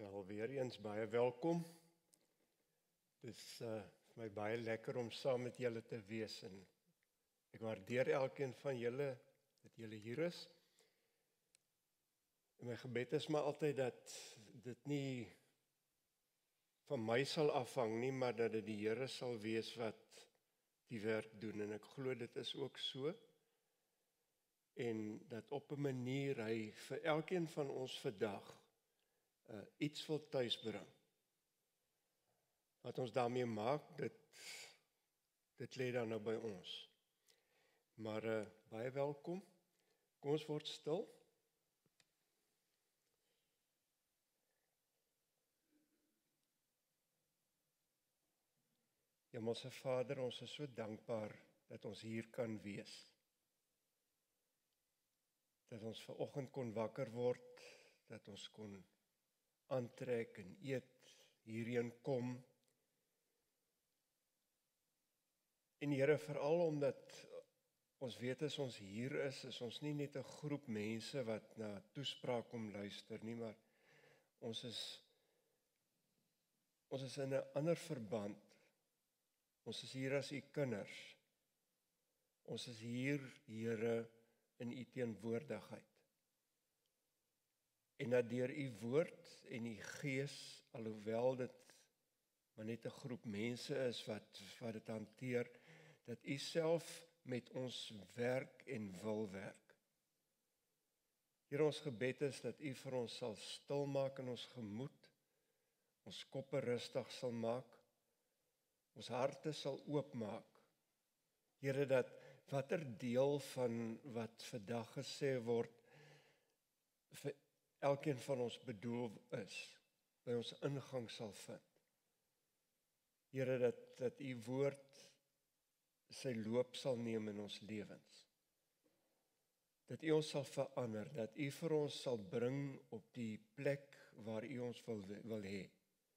Wel weer eens baie welkom. Dis vir my baie lekker om saam met julle te wees en ek waardeer elkeen van julle dat julle hier is. En my gebed is maar altyd dat dit nie van my sal afhang nie, maar dat dit die Here sal wees wat die werk doen en ek glo dit is ook so. En dat op 'n manier hy vir elkeen van ons vandag iets wil tuisbring. Wat ons daarmee maak, dit lê dan nou by ons. Maar baie welkom. Kom ons word stil. Hemelse Vader, ons is so dankbaar dat ons hier kan wees. Dat ons vanoggend kon wakker word, dat ons kon aantrek en eet, hierheen kom. En Here, veral omdat ons weet as ons hier is ons nie net 'n groep mense wat na toespraak kom luister nie, maar ons is in 'n ander verband. Ons is hier as u kinders. Ons is hier, Here, in u teenwoordigheid. En dat deur u woord en u gees, alhoewel dit maar net 'n groep mense is wat dit hanteer, dat u self met ons werk en wil werk. Here, ons gebed is dat u vir ons sal stil maak in ons gemoed, ons koppe rustig sal maak, ons harte sal oopmaak. Here, dat watter deel van wat vandag gesê word vir elkeen van ons bedoel is, by ons ingang sal vind. Here, dat u woord sy loop sal neem in ons lewens. Dat u ons sal verander, dat u vir ons sal bring op die plek waar u ons wil hê.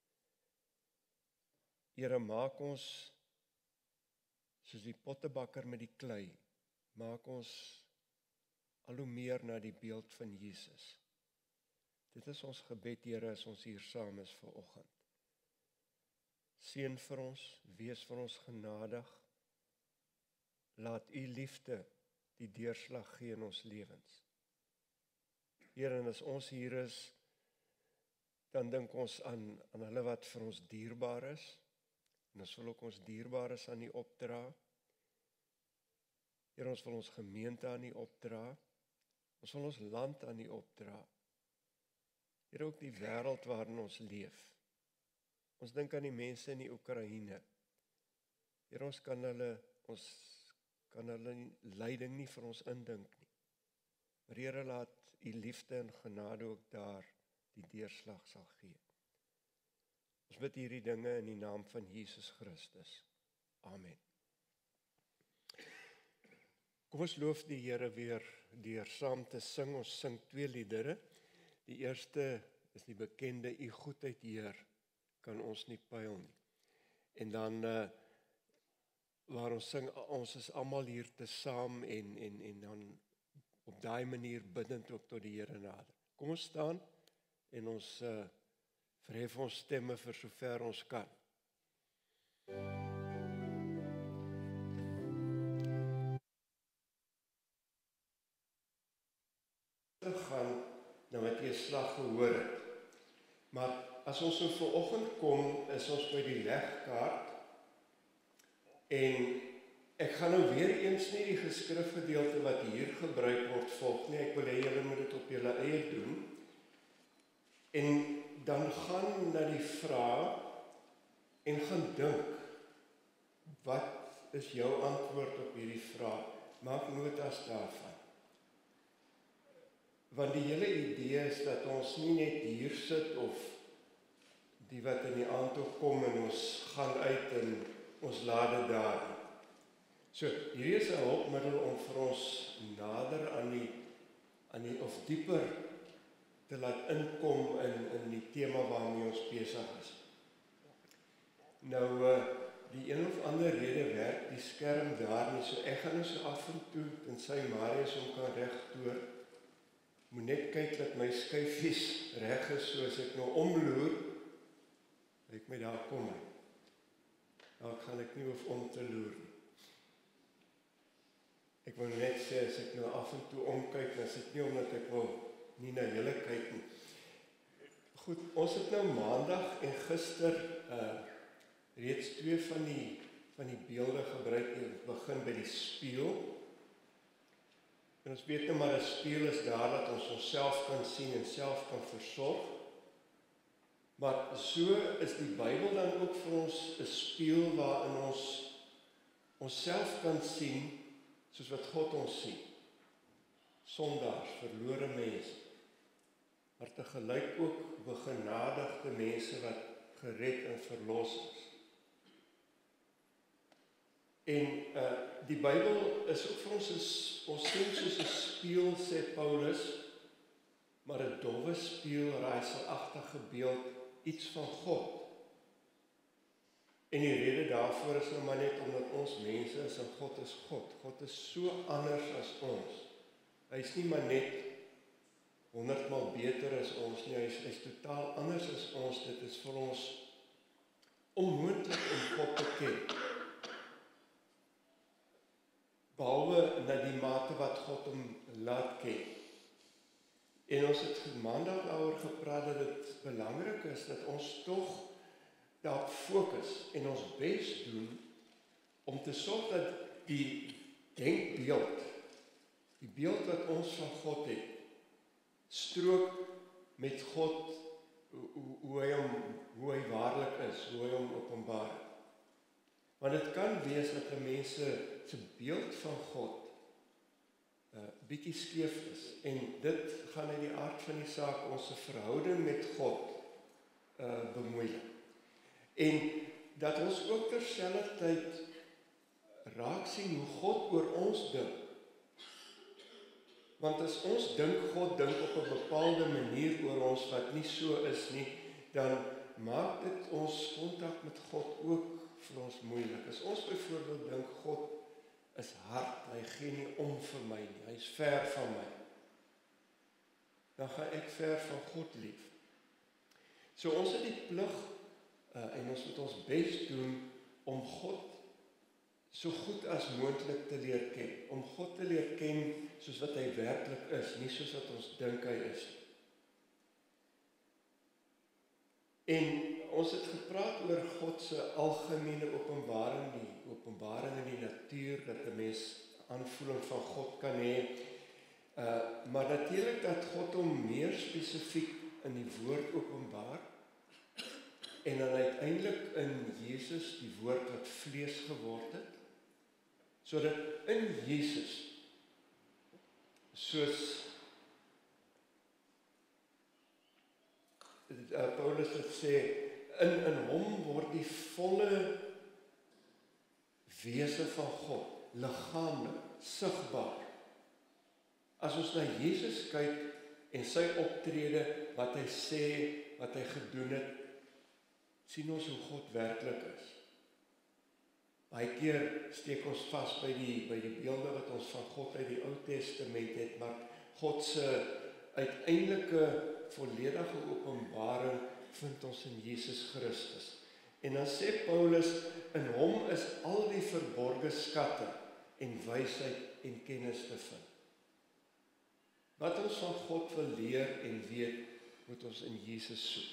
Here, maak ons soos die pottebakker met die klei, maak ons al hoe meer na die beeld van Jesus. Dit is ons gebed, Here, as ons hier saam is vanoggend. Seën vir ons, wees vir ons genadig. Laat u liefde die deurslag gee in ons lewens. Here, en as ons hier is, dan dink ons aan hulle wat vir ons dierbaar is, en ons wil ook ons dierbares aan u opdra. Here, ons wil ons gemeente aan u opdra. Ons wil ons land aan u opdra. Here, ook die wêreld waarin ons leef. Ons dink aan die mense in die Oekraïne. Here, ons kan hulle lyding nie vir ons indink nie. Maar Here, laat u liefde en genade ook daar die deurslag sal gee. Ons bid hierdie dinge in die naam van Jesus Christus. Amen. Kom ons loof die Here weer deur saam te sing. Ons sing 2 liedere. Die eerste is die bekende U goedheid, Heer, kan ons nie pyl nie. En dan waar ons sing, ons is almal hier te saam en dan op daai manier bidend ook tot die Here nader. Kom ons staan en ons verhef ons stemme vir sover ons kan. Gaan nou wat jy slag gehoor het. Maar as ons so vanoggend kom, is ons by die legkaart en ek gaan nou weer eens nie die geskrifgedeelte wat hier gebruik word volg nie. Ek wil hê julle moet dit op julle eie doen. En dan gaan na die vraag en gaan dink, wat is jou antwoord op hierdie vraag? Maak notas daarvan. Want die hele idee is dat ons nie net hier sit of die wat in die aand toe kom en ons gaan uit en ons laat dit daar. So, hierdie is 'n hulpmiddel om vir ons nader aan die of dieper te laat inkom in die tema waarmee ons besig is. Nou, die een of ander rede werk die skerm daar nie, so ek gaan nou so af en toe, tensy Marius hom kan regtoer, moet net kyk dat my skyfies reg is, so as ek nou omloer, ek my daar kom hy. Dan gaan ek nie hoef om te loer nie. Ek wil net sê, as ek nou af en toe omkyk, dan is dit nie omdat ek wil nie na julle kyk nie. Goed, ons het nou maandag en gister reeds 2 van die beelde gebruik en begin by die spieël. En ons weet nou maar 'n spieël is daar dat ons onsself kan sien en self kan versorg. Maar so is die Bybel dan ook vir ons 'n spieël waarin ons onsself kan sien soos wat God ons sien. Sondaars, verlore mense, maar tegelyk ook begenadigde mense wat gered en verlos is. En die Bybel is ook vir ons sien soos 'n spieël, sê Paulus, maar 'n dowwe spieël, raaiselagtige beeld, iets van God. En die rede daarvoor is nou maar net omdat ons mense is en God is God. God is so anders as ons. Hy is nie maar net 100 maal beter as ons nie, hy is totaal anders as ons. Dit is vir ons onmoontlik om God te ken. Behalwe na die mate wat God hom laat ken. En ons het maandag daaroor gepraat dat dit belangrik is dat ons tog daarop fokus en ons bes doen om te sorg dat die denkbeeld, die beeld wat ons van God het, strook met God, hoe hy waarlik is, hoe hy hom openbaar. Want dit kan wees dat 'n mens se beeld van God bietjie skeef is, en dit gaan uit die aard van die saak ons verhouding met God bemoeilik. En dat ons ook terselfdertyd raak sien hoe God oor ons dink. Want as ons dink God dink op 'n bepaalde manier oor ons wat nie so is nie, dan maak dit ons kontak met God ook vir ons moeilik. As ons byvoorbeeld dink God is hard, hy gee nie om vir my nie, hy is ver van my, dan gaan ek ver van God lief. So ons het die plig en ons moet ons bes doen om God so goed as moontlik te leer ken. Om God te leer ken soos wat hy werklik is, nie soos wat ons dink hy is. En ons het gepraat oor God se algemene openbaring, die openbaring in die natuur, dat 'n mens aanvoeling van God kan hê. Maar natuurlik dat God hom meer spesifiek in die woord openbaar. En dan uiteindelik in Jesus, die woord wat vlees geword het, sodat in Jesus, soos Paulus het sê, in hom word die volle wese van God, liggaamlik, sigbaar. As ons na Jesus kyk en sy optrede, wat hy sê, wat hy gedoen het, sien ons hoe God werklik is. Baie keer steek ons vas by die beelde wat ons van God uit die Ou Testament het, maar God se uiteindelike volledige openbaring vind ons in Jesus Christus. En dan sê Paulus, in hom is al die verborgde skatte en wysheid en kennis te vind. Wat ons van God wil leer en weet, moet ons in Jesus soek.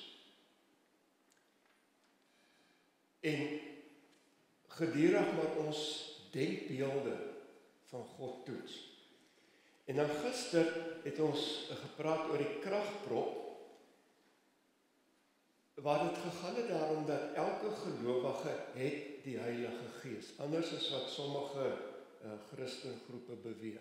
En gedurig maar ons denkbeelde van God toets. En dan gister het ons gepraat oor die kragprop, waar dit gegaan het daarom dat elke gelowige het die Heilige Gees, anders as wat sommige Christengroepe beweer.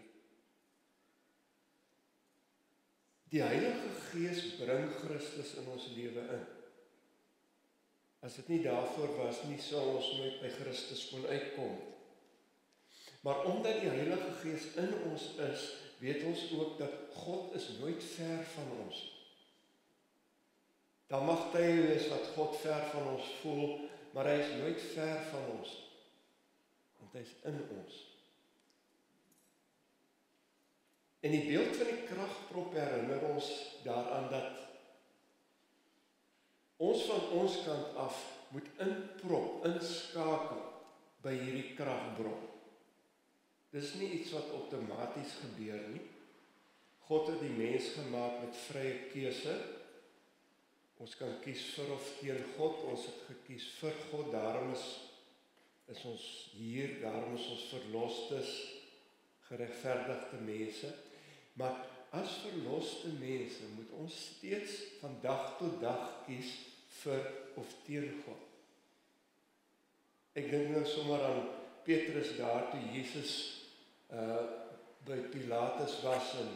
Die Heilige Gees bring Christus in ons lewe in. As dit nie daarvoor was nie, sou ons nooit by Christus kon uitkom. Maar omdat die Heilige Gees in ons is, weet ons ook dat God is nooit ver van ons. Daar mag tye wees wat God ver van ons voel, maar hy is nooit ver van ons, want hy is in ons. En die beeld van die kragprop herinner ons daaraan dat ons van ons kant af moet inprop, inskakel by hierdie kragbron. Dis nie iets wat outomaties gebeur nie. God het die mens gemaak met vrye keuse. Ons kan kies vir of teen God, ons het gekies vir God, daarom is ons hier, daarom is ons verlostes, geregverdigde mense. Maar as verloste mense moet ons steeds van dag tot dag kies vir of teen God. Ek dink nou sommer aan Petrus daar toe Jesus by Pilatus was en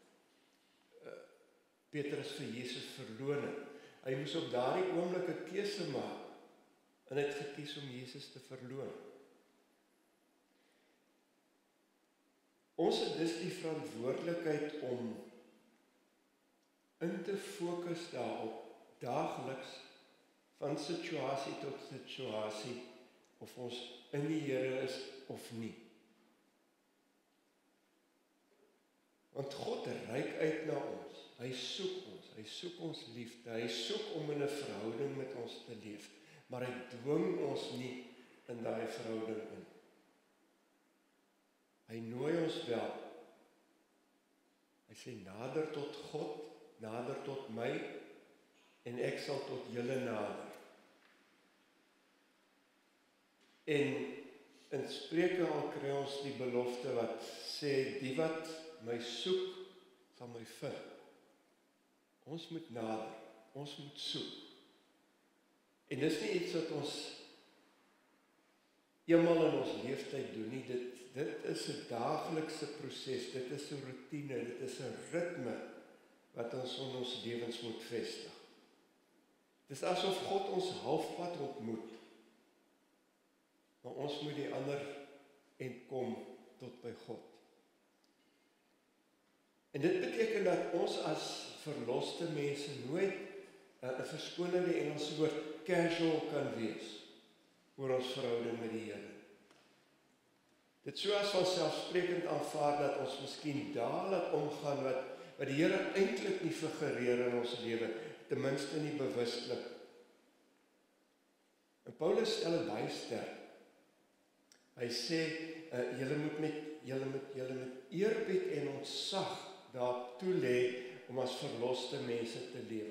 Petrus vir Jesus verloon het. Hy moes op daardie oomblik 'n keuse maak en hy het gekies om Jesus te verloon. Ons het dus die verantwoordelikheid om in te fokus daarop, daagliks, van situasie tot situasie, of ons in die Here is of nie. Want God reik uit na ons, hy soek ons liefde, hy soek om in 'n verhouding met ons te leef, maar hy dwing ons nie in daai verhouding in. Hy nooi ons wel. Hy sê nader tot God, nader tot my, en ek sal tot julle nader. En in Spreuke al kry ons die belofte wat sê, die wat my soek, sal my vind. Ons moet nader, ons moet soek. En dis nie iets wat ons eenmal in ons lewenstyd doen nie, dit is 'n daaglikse proses, dit is 'n roetine, dit is 'n ritme wat ons in ons lewens moet vestig. Dis asof God ons halfpad ontmoet, maar ons moet die ander end kom tot by God. En dit beteken dat ons as verloste mense nooit 'n verskonende Engelse woord casual kan wees oor ons verhouding met die Here. Dit so as vanselfsprekend aanvaar dat ons miskien dae laat omgaan wat die Here eintlik nie figureer in ons lewe, ten minste nie bewuslik. En Paulus stel dit baie sterk. Hy sê, julle moet met eerbied en ontzag daartoe lê om as verloste mense te lewe.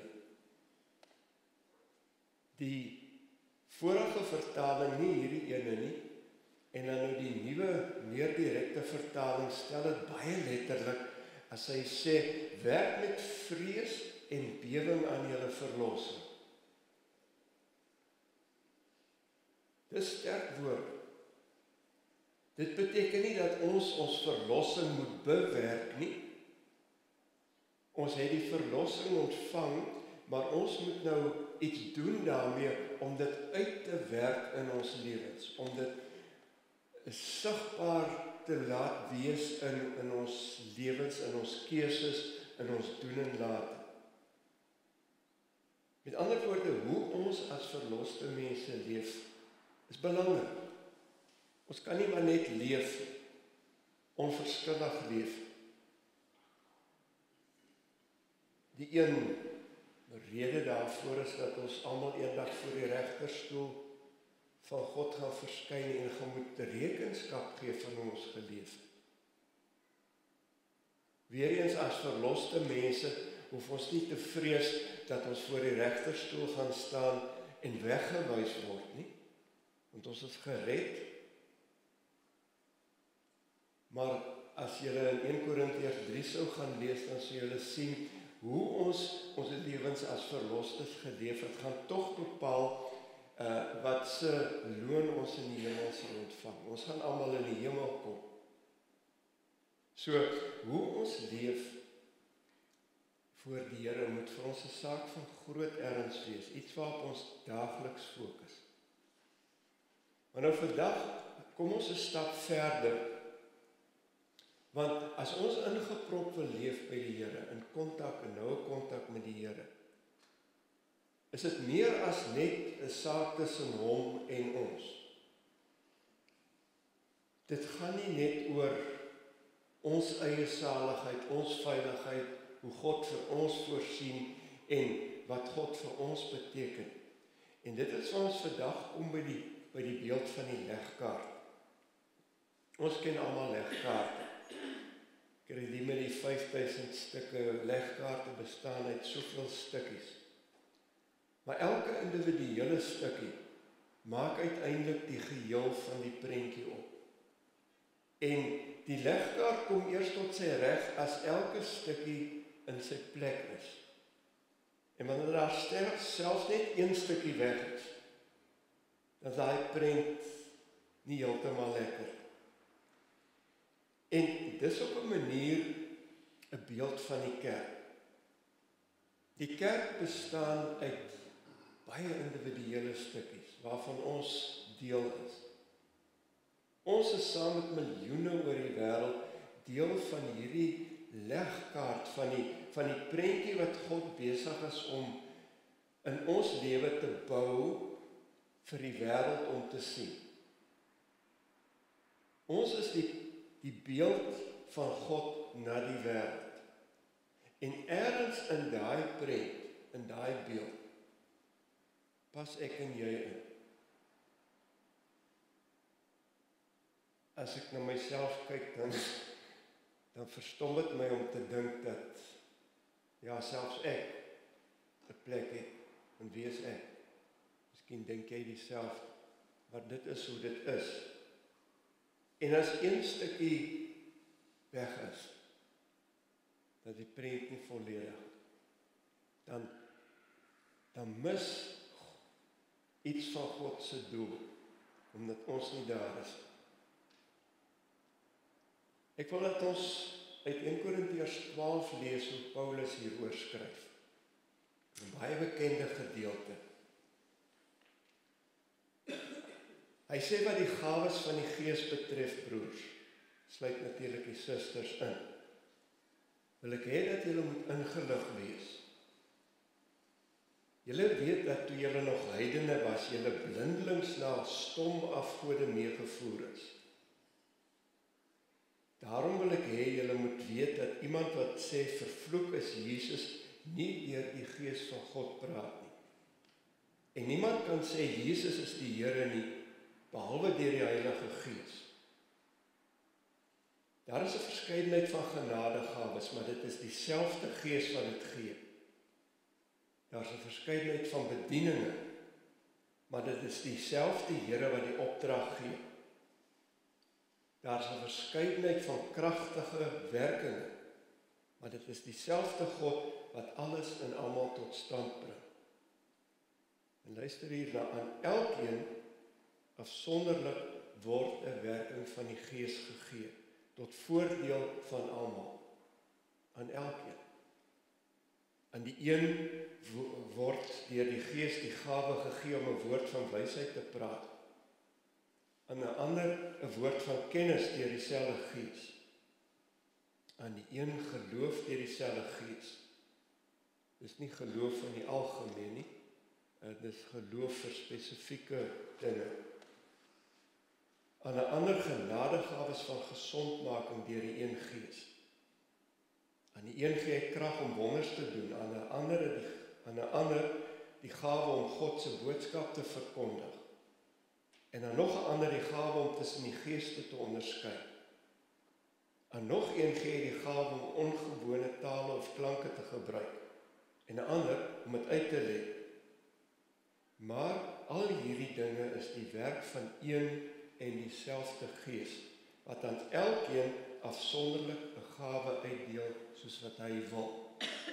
Die vorige vertaling, nie hierdie ene nie, en dan nou die nuwe, meer direkte vertaling stel dit baie letterlik as hy sê, werk met vrees en bewering aan julle verlossing. Dis sterk woord. Dit beteken nie dat ons verlossing moet bewerk nie. Ons het die verlossing ontvang, maar ons moet nou iets doen daarmee om dit uit te werk in ons lewens, om dit sigbaar te laat wees in ons lewens, in ons keuses, in ons doen en late. Met ander woorde, hoe ons as verloste mense leef, is belangrik. Ons kan nie maar net leef, onverskillig leef. Die een rede daarvoor is dat ons almal eendag voor die regterstoel van God gaan verskyn en gaan moet rekenskap gee van hoe ons geleef het. Weereens as verloste mense hoef ons nie te vrees dat ons voor die regterstoel gaan staan en weggewys word nie, want ons is gered. Maar as julle in 1 Korintiërs 3 sou gaan lees, dan sou julle sien hoe ons lewens as verlostes geleef het, gaan tog bepaal wat se loon ons in die hemel sal ontvang. Ons gaan almal in die hemel kom. So, hoe ons leef voor die Here moet vir ons 'n saak van groot erns wees, iets waarop ons daagliks fokus. Maar nou vandag, kom ons 'n stap verder. Want as ons ingeprop wil leef by die Here, in noue kontak met die Here, is dit meer as net 'n saak tussen hom en ons. Dit gaan nie net oor ons eie saligheid, ons veiligheid, hoe God vir ons voorsien en wat God vir ons beteken. En dit is waar ons vandag kom by die beeld van die legkaart. Ons ken almal legkaarte. Ek het die met die 5000 stukke legkaarte bestaan uit soveel stukkies. Maar elke individuele stukkie maak uiteindelik die geheel van die prentjie op. En die legkaart kom eers tot sy reg as elke stukkie in sy plek is. En wanneer daar selfs net een stukkie weg is, dan is daai prent nie heeltemal lekker. En dis op 'n manier 'n beeld van die kerk. Die kerk bestaan uit baie individuele stukkies waarvan ons deel is. Ons is saam met miljoene oor die wêreld deel van hierdie legkaart van die prentjie wat God besig is om in ons lewe te bou vir die wêreld om te sien. Ons is die beeld van God na die wêreld. En ergens in daai prent, in daai beeld, pas ek en jy in. As ek na myself kyk, dan verstom dit my om te dink dat, ja, selfs ek 'n plek het, en wie is ek? Miskien dink jy dieselfde, maar dit is hoe dit is. En as een stukkie weg is, dat die prent nie volledig, dan mis iets van God se doel, omdat ons nie daar is. Ek wil dat ons uit 1 Korintiërs 12 lees hoe Paulus hieroor skryf. 'n baie bekende gedeelte. Hy sê wat die gawes van die Gees betref, broers, sluit natuurlik die susters in. Wil ek hê dat julle moet ingelig wees. Julle weet dat toe julle nog heidene was, julle blindelings na stom afgode meegevoer is. Daarom wil ek hê julle moet weet dat iemand wat sê vervloek is Jesus nie deur die Gees van God praat nie. En niemand kan sê Jesus is die Here nie, behalwe deur die Heilige Gees. Daar is 'n verskeidenheid van genadegawes, maar dit is dieselfde Gees wat dit gee. Daar is 'n verskeidenheid van bedieninge, maar dit is dieselfde Here wat die opdrag gee. Daar is 'n verskeidenheid van kragtige werkinge, maar dit is dieselfde God wat alles en almal tot stand bring. En luister hier na, aan elkeen afsonderlik word 'n werking van die Gees gegee, tot voordeel van almal, aan elkeen. Aan die een word deur die Gees die gawe gegee om 'n woord van wysheid te praat, aan 'n ander 'n woord van kennis deur dieselfde Gees, aan die een geloof deur dieselfde Gees. Dis nie geloof in die algemeen nie, dit is geloof vir spesifieke dinge. Aan 'n ander genadegawes van gesondmaking deur die een Gees. Aan die een gee hy krag om wonders te doen, aan 'n ander die gawe om God se boodskap te verkondig. En aan nog 'n ander die gawe om tussen die geeste te onderskei. Aan nog een gee hy die gawe om ongewone tale of klanke te gebruik. En 'n ander om dit uit te lê. Maar al hierdie dinge is die werk van een en dieselfde Gees, wat aan elkeen afsonderlik 'n gawe uitdeel soos wat hy wil.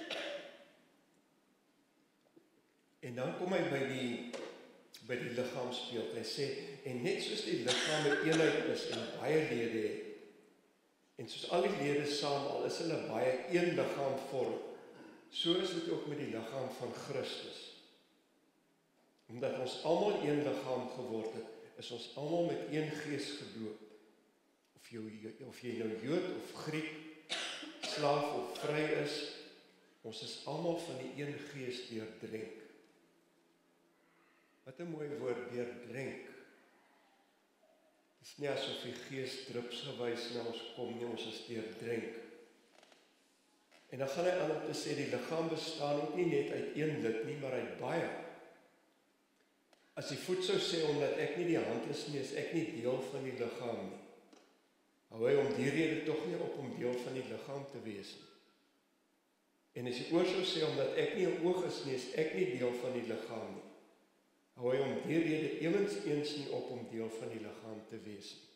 En dan kom hy by die liggaamsbeeld. Hy sê, en net soos die liggaam 'n eenheid is en baie lede het, en soos al die lede saam al is hulle baie een liggaam vorm, so is dit ook met die liggaam van Christus. Omdat ons almal een liggaam geword het, is ons almal met een Gees gedoop. Of jy nou Jood of Griek, slaaf of vry is, ons is almal van die een Gees deurdrenk. Wat 'n mooi woord, deurdrenk. Dis is nie asof die Gees drupsgewys na ons kom nie, ons is deurdrink. En dan gaan hy aan om te sê, die liggaam bestaan ook nie net uit een lid nie, maar uit baie. As die voet sou sê, omdat ek nie die hand is nie, is ek nie deel van die liggaam nie. Hou hy om die rede tog nie op om deel van die liggaam te wees nie. En as die oor sou sê, omdat ek nie 'n oog is nie, is ek nie deel van die liggaam nie. Hou hy om die rede ewens nie op om deel van die liggaam te wees nie.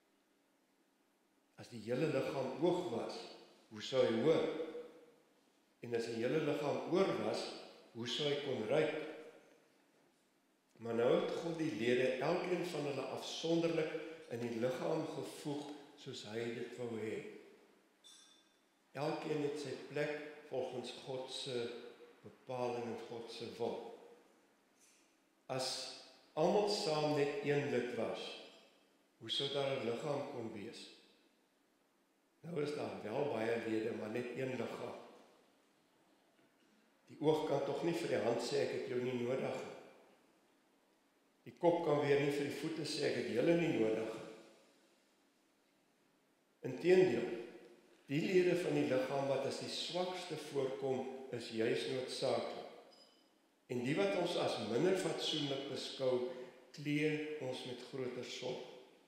As die hele liggaam oog was, hoe sou hy hoor? En as die hele liggaam oor was, hoe sou hy kon ruik? Maar nou het God die lede, elkeen van hulle afsonderlik in die liggaam gevoeg, soos hy dit wou hê. Elkeen het sy plek volgens God se bepaling en God se wil. As almal saam net een lid was, hoe sou daar 'n liggaam kon wees? Nou is daar wel baie lede, maar net een liggaam. Die oog kan tog nie vir die hand sê, ek het jou nie nodig nie. Die kop kan weer nie vir die voete sê, ek het julle nie nodig nie. Inteendeel, die lede van die liggaam wat as die swakste voorkom, is juis noodsaaklik. En die wat ons as minder fatsoenlik beskou, klee ons met groter sorg.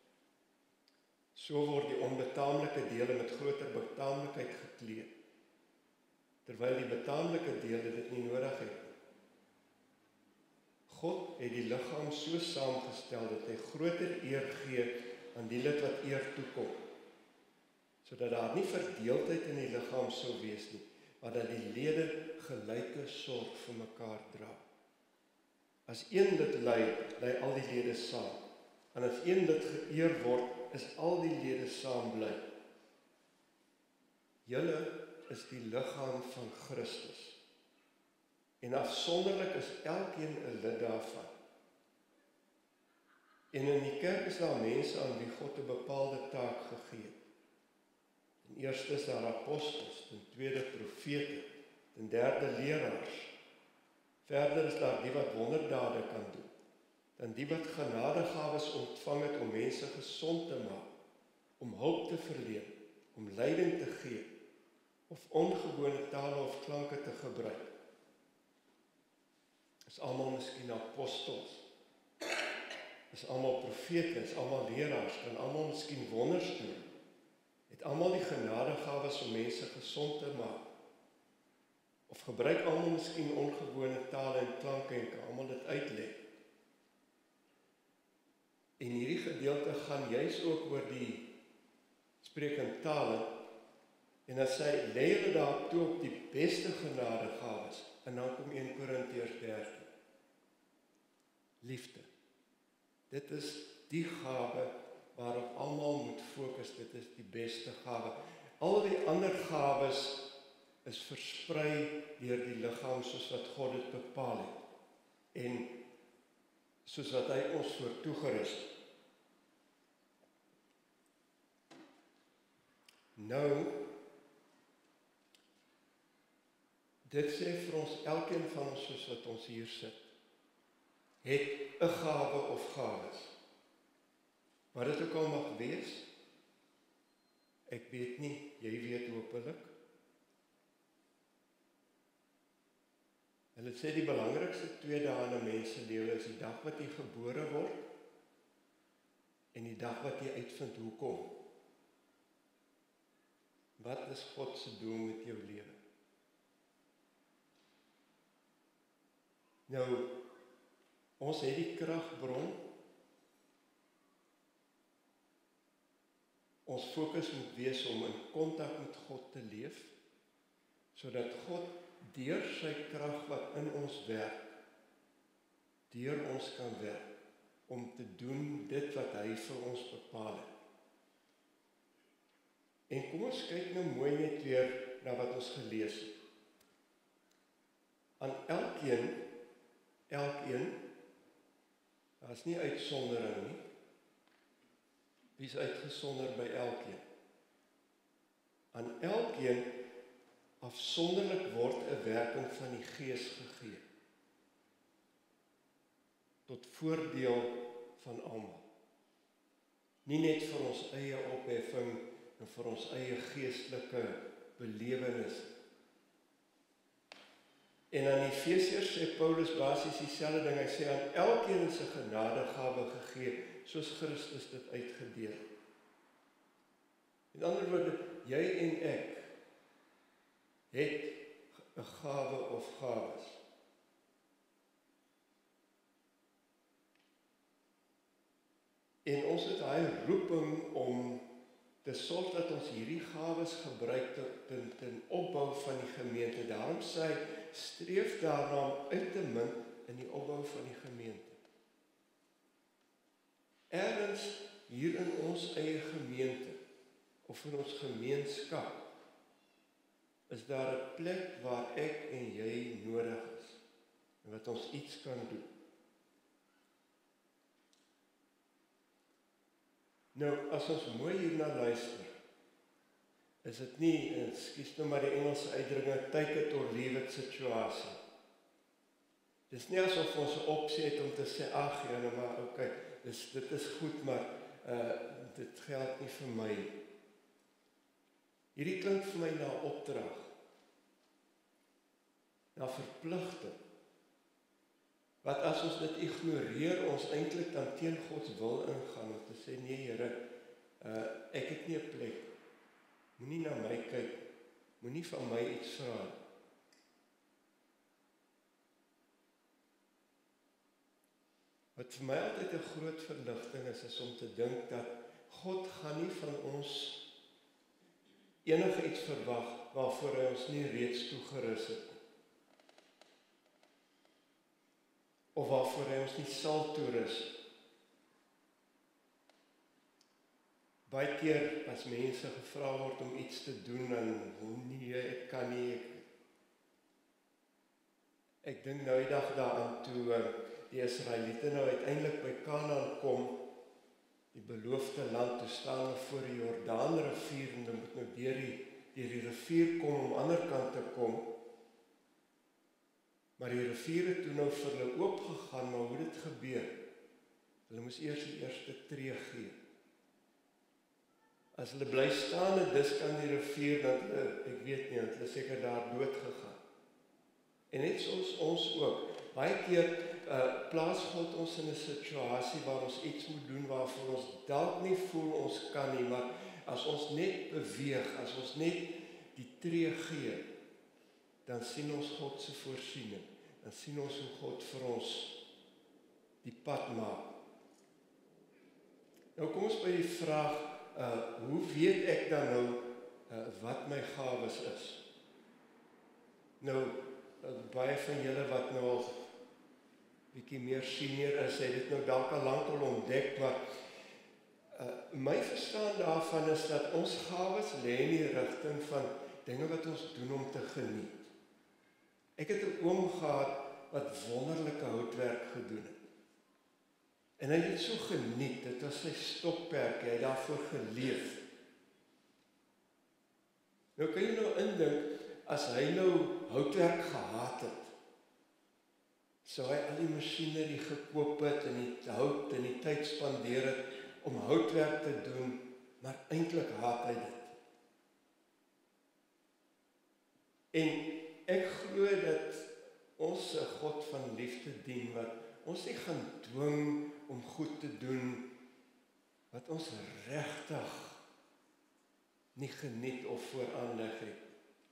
So word die onbetaamlike dele met groter betaamlikheid geklee, terwyl die betaamlike dele dit nie nodig het. God het die liggaam so saamgestel dat hy groter eer gee aan die lid wat eer toekom, sodat daar nie verdeeldheid in die liggaam sou wees nie, maar dat die lede gelyke sorg vir mekaar dra. As een lid ly, ly al die lede saam. En as een lid geëer word, is al die lede saam bly. Julle is die liggaam van Christus. En afsonderlik is elkeen 'n lid daarvan. En in die kerk is daar mense aan wie God 'n bepaalde taak gegee het. Ten eerste is daar apostels, ten tweede profete, ten derde leraars. Verder is daar die wat wonderdade kan doen, dan die wat genadegawes ontvang het om mense gesond te maak, om hulp te verleen, om leiding te gee, of ongewone tale of klanke te gebruik. Is almal miskien apostels, is almal profete, is almal leraars, kan almal miskien wonders doen, het almal die genadegawes om mense gesond te maak, of gebruik almal miskien ongewone tale en klanke en kan almal dit uitlê. En hierdie gedeelte gaan juis ook oor die spreek in tale, en as sy lê hulle daar toe op die beste genadegawes, en dan kom 1 Korintiërs 13. Liefde. Dit is die gawe waarop almal moet fokus, dit is die beste gawe. Al die ander gawes is versprei deur die liggaam soos wat God dit bepaal het. En soos wat hy ons voor toegerus het. Nou, dit sê vir ons, elkeen van ons soos wat ons hier sit, het 'n gawe of gawes. Wat dit ook al mag wees, ek weet nie, jy weet hopelik. Hulle sê die belangrikste 2 dae in 'n mens se lewe is die dag wat jy gebore word en die dag wat jy uitvind hoekom. Wat is God se doel met jou lewe? Nou, ons het die kragbron. Ons fokus moet wees om in kontak met God te leef, sodat God deur sy krag wat in ons werk, deur ons kan werk, om te doen dit wat hy vir ons bepaal het. En kom ons kyk nou mooi net weer na wat ons gelees het. Aan elkeen, daar is nie uitsondering nie. Wie is uitgesonder by elkeen? Aan elkeen afsonderlik word 'n werking van die Gees gegee. Tot voordeel van almal. Nie net vir ons eie opheffing en vir ons eie geestelike belewenis. En aan Efesiërs sê Paulus basies dieselfde ding. Hy sê aan elkeen is 'n genadegawe gegee, soos Christus dit uitgedeel het. Met ander woorde, jy en ek het 'n gawe of gawes. En ons het daai roeping om te sorg dat ons hierdie gawes gebruik ten opbou van die gemeente. Daarom sê hy, streef daarna om uit te munt in die opbou van die gemeente. Ergens hier in ons eie gemeente, of in ons gemeenskap, is daar 'n plek waar ek en jy nodig is, en wat ons iets kan doen. Nou, as ons mooi hierna luister, is dit nie, ekskuus nou maar die Engelse uitdrukking, take it or leave it situasie. Dis nie asof ons 'n opsie het om te sê, ag ja, nou maar okay, dit is goed, maar dit geld nie vir my. Hierdie klink vir my na opdrag, na verpligting. Wat as ons dit ignoreer, ons eintlik dan teen God wil ingaan, om te sê, nee Here, ek het nie 'n plek, moenie na my kyk, moenie van my iets vra. Wat vir my altyd 'n groot verligting is om te dink dat God gaan nie van ons enige iets verwag waarvoor hy ons nie reeds toegerus het. Of waarvoor hy ons nie sal toerus. Baie keer as mense gevra word om iets te doen, dan nee, ek kan nie. Ek dink nou die dag daaraan toe die Israeliete nou uiteindelik by Kanaan kom, die beloofde land, toe staan hulle voor die Jordaanrivier en hulle moet nou deur die rivier kom om aan die ander kant te kom. Maar die rivier het toe nou vir hulle oopgegaan, maar hoe dit gebeur? Hulle moes eers die eerste tree gee. As hulle bly staan en dis kan die rivier, dan ek weet nie, hulle seker daar dood gegaan. En net soos ons ook, baie keer plaas God ons in 'n situasie waar ons iets moet doen waarvoor ons dalk nie voel ons kan nie, maar as ons net beweeg, as ons net die tree gee, dan sien ons God se voorsiening. Dan sien ons hoe God vir ons die pad maak. Nou kom ons by die vraag, hoe weet ek dan nou wat my gawes is? Nou, baie van julle wat nou al bietjie meer senior is, het dit nou dalk al lank al ontdek, maar my verstaan daarvan is dat ons gawes lê in die rigting van dinge wat ons doen om te geniet. Ek het 'n oom gehad wat wonderlike houtwerk gedoen het. En hy het so geniet, dit was sy stokperdjie, hy het daarvoor geleef. Nou kan jy nou indink, as hy nou houtwerk gehaat het, sou hy al die masjinerie gekoop het en die hout en die tyd spandeer het om houtwerk te doen, maar eintlik haat hy dit. En ek glo dat ons 'n God van liefde dien, wat ons nie gaan dwing om goed te doen, wat ons regtig nie geniet of vooraanleg het.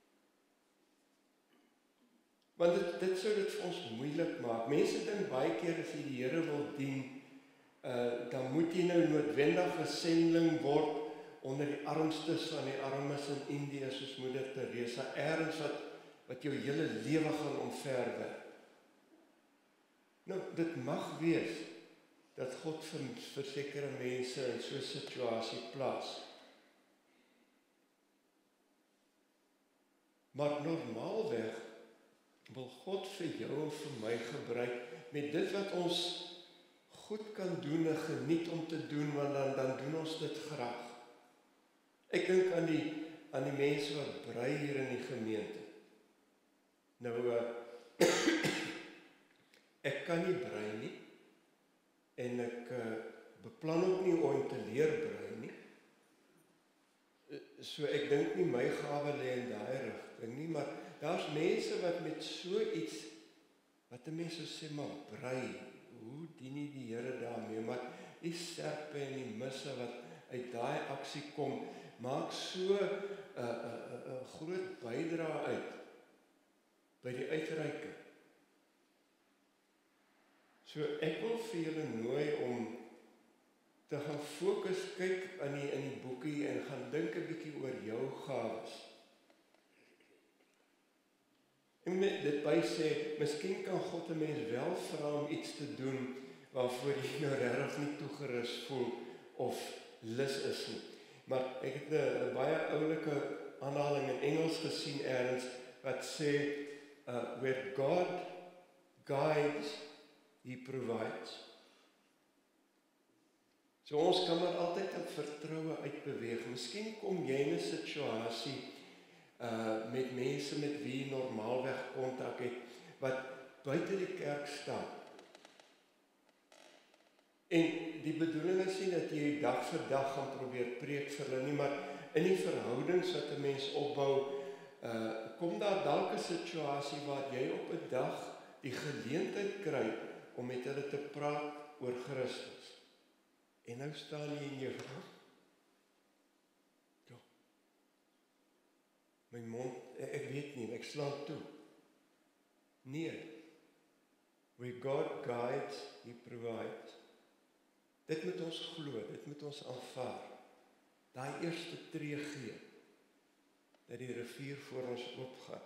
Want dit sou dit vir ons moeilik maak. Mense dink baie keer as jy die Here wil dien, dan moet jy nou noodwendig 'n sending word onder die armstes van die armes in Indië, soos Moeder Teresa, ergens wat jou hele lewe gaan omverwerp. Nou, dit mag wees dat God vir sekere mense in so 'n situasie plaas. Maar normaalweg wil God vir jou en vir my gebruik met dit wat ons goed kan doen en geniet om te doen, want dan doen ons dit graag. Ek dink aan die mense wat brei hier in die gemeente. Nou, ek kan nie brei nie, en ek beplan ook nie om te leer brei nie. So ek dink nie my gawe lê in daai rigting nie, maar daar's mense wat met so iets, wat 'n mens sou sê, maar brei, hoe dien nie die Here daarmee, maar die serpe en die misse wat uit daai aksie kom, maak so 'n groot bydrae uit by die uitreiking. So ek wil vir julle nooi om te gaan fokus, kyk in die boekie en gaan dink 'n bietjie oor jou gawes. En met dit by sê, miskien kan God 'n mens wel vra om iets te doen waarvoor jy nou regtig nie toegerus voel of lus is nie. Maar ek het 'n baie oulike aanhaling in Engels gesien eers wat sê, where God guides, He provides. So ons kan maar altyd in vertroue uitbeweeg. Miskien kom jy in 'n situasie met mense met wie jy normaalweg kontak het, wat buite die kerk staan. En die bedoeling is nie dat jy dag vir dag gaan probeer preek vir hulle nie, maar in die verhoudings wat 'n mens opbou, kom daar dalk 'n situasie waar jy op 'n dag die geleentheid kry om met hulle te praat oor Christus. En nou staan jy in jou my mond, ek weet nie, ek slaan toe. Nee. Where God guides, He provides. Dit moet ons glo, dit moet ons aanvaar. Daai eerste tree gee, dat die rivier voor ons oopgaan.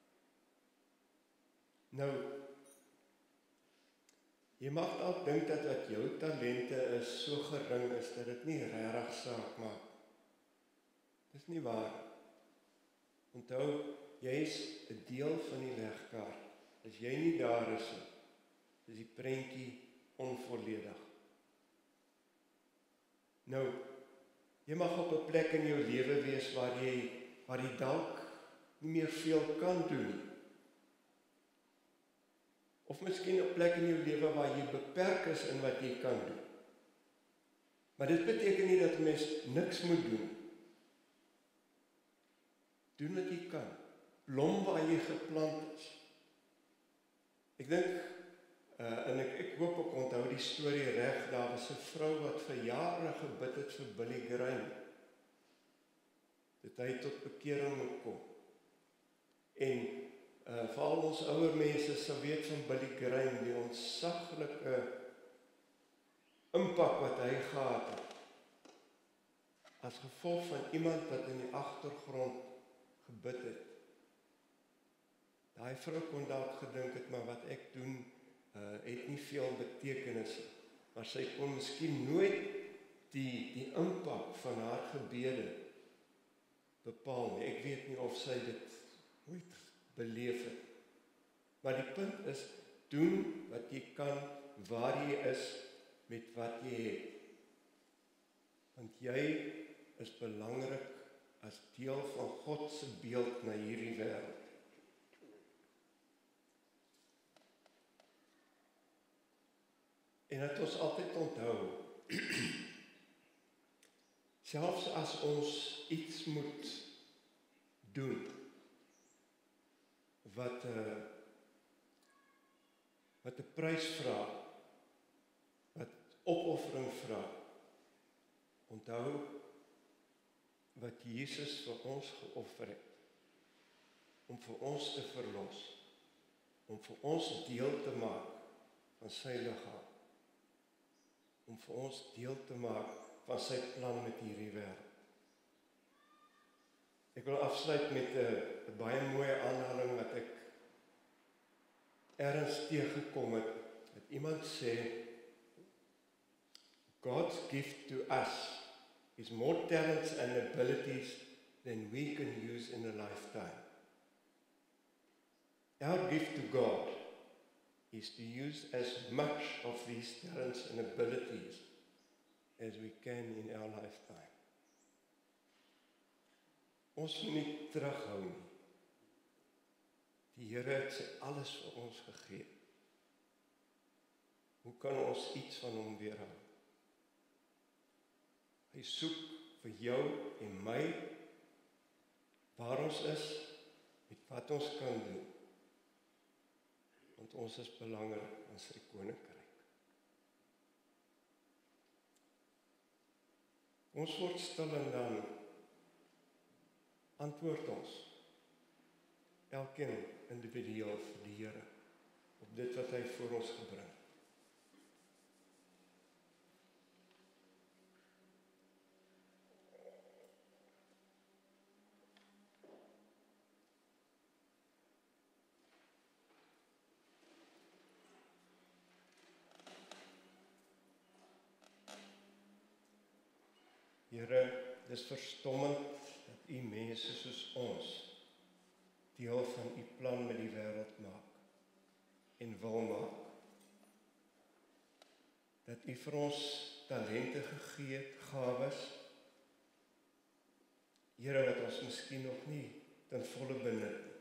Nou, jy mag dalk dink dat wat jou talente is so gering is, dat dit nie regtig saak maak. Dis nie waar. Onthou, jy is 'n deel van die legkaart. As jy nie daar is die prentjie onvolledig. Nou, jy mag op 'n plek in jou lewe wees waar jy dalk nie meer veel kan doen nie. Of miskien 'n plek in jou lewe waar jy beperk is in wat jy kan doen. Maar dit beteken nie dat 'n mens niks moet doen. Doen wat jy kan. Blom waar jy geplant is. Ek dink, en ek hoop ek onthou die storie reg, daar was 'n vrou wat vir jare gebid het vir Billy Graham, dat hy tot bekering moet kom. En veral ons ouer mense sal weet van Billy Graham, die ontsaglike impak wat hy gehad het, as gevolg van iemand wat in die agtergrond gebid het. Daai vrou kon dalk gedink het, maar wat ek doen, het nie veel betekenis nie. Maar sy kon miskien nooit die impak van haar gebede bepaal nie. Ek weet nie of sy dit ooit beleef het. Maar die punt is, doen wat jy kan, waar jy is, met wat jy het. Want jy is belangrik as deel van God se beeld na hierdie wêreld. En dat ons altyd onthou, selfs as ons iets moet doen, wat 'n prys vra, wat opoffering vra, onthou wat Jesus vir ons geoffer het, om vir ons te verlos, om vir ons deel te maak van sy liggaam, om vir ons deel te maak van sy plan met hierdie wêreld. Ek wil afsluit met 'n baie mooi aanhaling wat ek ergens teëgekom het, dat iemand sê, God's gift to us is more talents and abilities than we can use in a lifetime. Our gift to God is to use as much of these talents and abilities as we can in our lifetime. Ons moet nie terughou nie. Die Here het sy alles vir ons gegee. Hoe kan ons iets van hom weerhou? soek vir jou en my, waar ons is, met wat ons kan doen. Want ons is belangrik in sy koninkryk. Ons word stil en dan antwoord ons, elkeen individueel vir die Here, op dit wat hy voor ons gebring. Here, dis verstommend dat u mense soos ons deel van u plan met die wêreld maak en wil maak. Dat u vir ons talente gegee het, gawes. Here, wat ons miskien nog nie ten volle benut nie.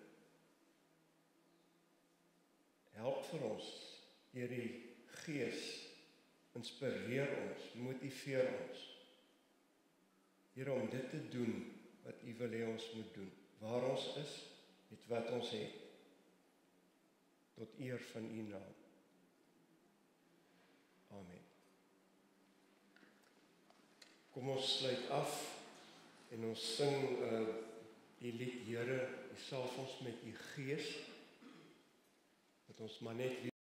Help vir ons, deur die Gees, inspireer ons, motiveer ons. Here, om dit te doen wat u wil hê ons moet doen, waar ons is, met wat ons het, tot eer van u naam. Amen. Kom ons sluit af en ons sing die lied, Here, u salf ons met u Gees, dat ons maar net